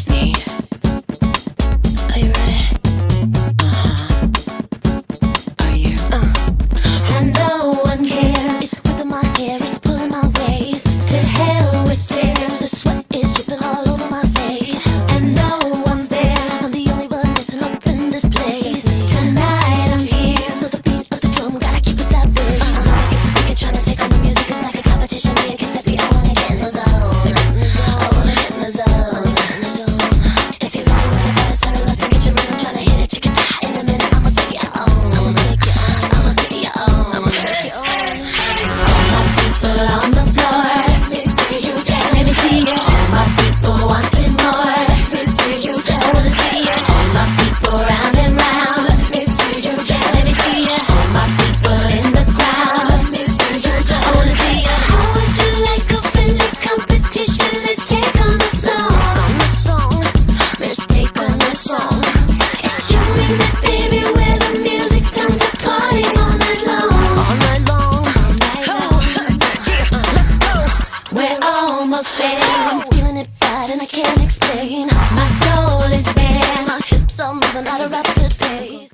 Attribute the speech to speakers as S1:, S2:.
S1: Whitney. Are you ready? Are you?
S2: And no one cares. It's whipping my hair, it's pulling my waist. To hell with stairs. The sweat is dripping all over my face. And no one's there. I'm the only one that's up in this place. Tonight I'm here for the beat of the drum. Gotta keep it that way. I'm gonna get the speaker trying to take on the music. It's like a competition. Me against that beat. I wanna get in the zone. I wanna get in the zone. If you really want it, better settle up and get your rhythm. Trying to hit it, chicken die in a minute. I'ma take it on. I'ma take it on. I'ma take it on. I'ma take it on. All my people on the floor, let me see you dance. Let me see it. All my people wanting more, let me see you dance. I wanna see it. All my people round and round, let me see you dance. Let me see it. All my people in the crowd, let me see you dance. I wanna see it. How would you like a friendly competition? Let's take on the song. Let's take on the song. Let's take on the song. It's you and me.